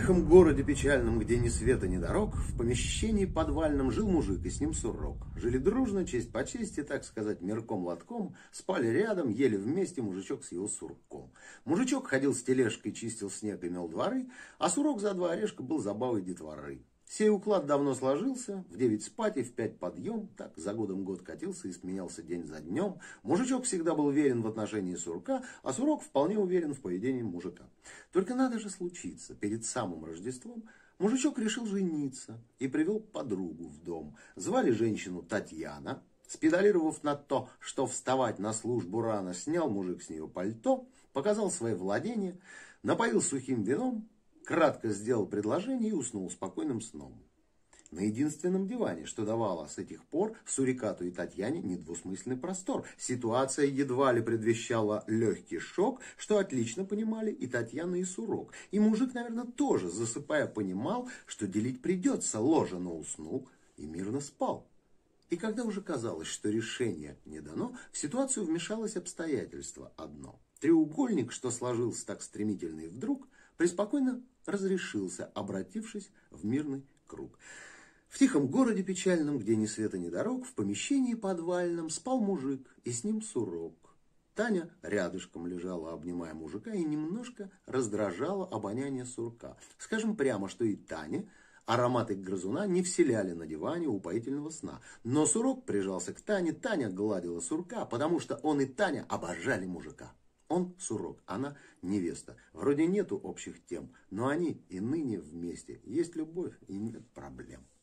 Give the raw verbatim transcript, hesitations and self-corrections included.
тихом городе печальном, где ни света, ни дорог, в помещении подвальном жил мужик, и с ним сурок. Жили дружно, честь по чести, так сказать, мирком-лотком, спали рядом, ели вместе мужичок с его сурком. Мужичок ходил с тележкой, чистил снег и мел дворы, а сурок за два орешка был забавой детворы. Сей уклад давно сложился, в девять спать и в пять подъем, так за годом год катился и сменялся день за днем. Мужичок всегда был верен в отношении сурка, а сурок вполне уверен в поведении мужика. Только надо же случиться, перед самым Рождеством мужичок решил жениться и привел подругу в дом. Звали женщину Татьяна. Спедалировав на то, что вставать на службу рано, снял мужик с нее пальто, показал свои владения, напоил сухим вином, кратко сделал предложение и уснул спокойным сном. На единственном диване, что давало с этих пор Сурикату и Татьяне недвусмысленный простор. Ситуация едва ли предвещала легкий шок, что отлично понимали и Татьяна, и сурок. И мужик, наверное, тоже, засыпая, понимал, что делить придется ложе, но уснул и мирно спал. И когда уже казалось, что решение не дано, в ситуацию вмешалось обстоятельство одно. Треугольник, что сложился так стремительно и вдруг, преспокойно разрешился, обратившись в мирный круг. В тихом городе печальном, где ни света, ни дорог, в помещении подвальном спал мужик, и с ним сурок. Таня рядышком лежала, обнимая мужика, и немножко раздражала обоняние сурка. Скажем прямо, что и Тане ароматы грызуна не вселяли на диване упоительного сна. Но сурок прижался к Тане, Таня гладила сурка, потому что он и Таня обожали мужика. Он сурок, она невеста. Вроде нету общих тем, но они и ныне вместе. Есть любовь и нет проблем.